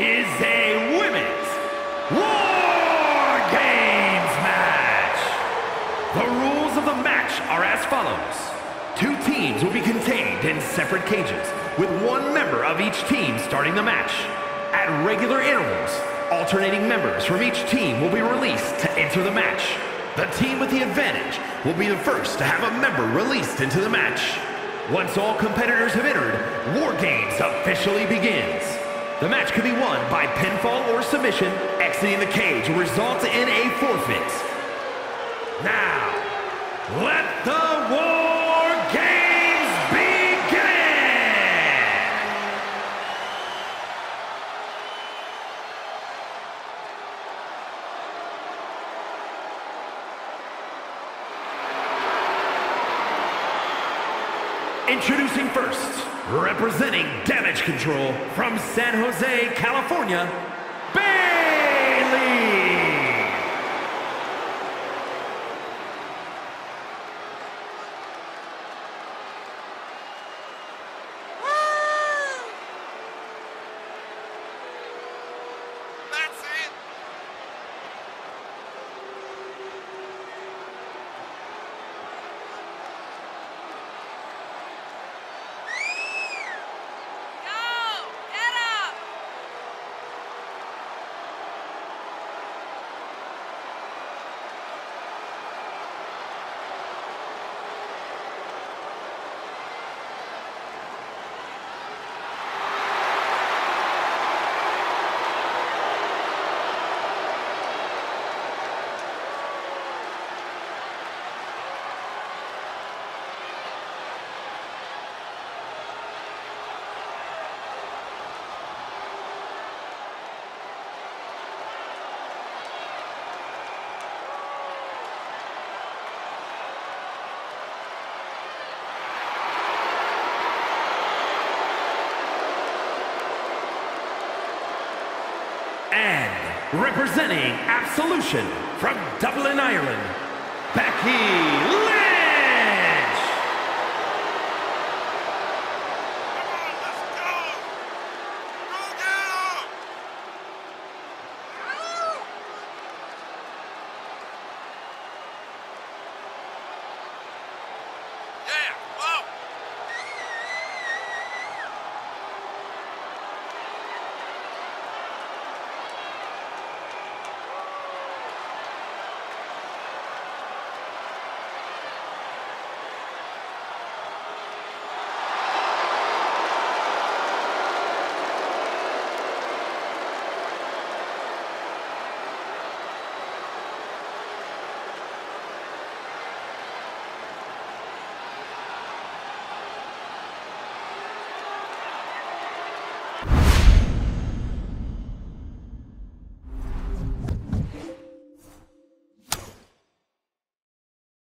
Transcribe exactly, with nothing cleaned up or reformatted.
is a women's War Games match. The rules of the match are as follows. Two teams will be contained in separate cages, with one member of each team starting the match. At regular intervals, alternating members from each team will be released to enter the match. The team with the advantage will be the first to have a member released into the match. Once all competitors have entered, War Games officially begins. The match can be won by pinfall or submission. Exiting the cage will result in a forfeit. Now, let the War Games begin! Introducing first, representing Damage Control from San Jose, California, Bayley! That's it! Go! Get up! And representing Absolution from Dublin, Ireland, Becky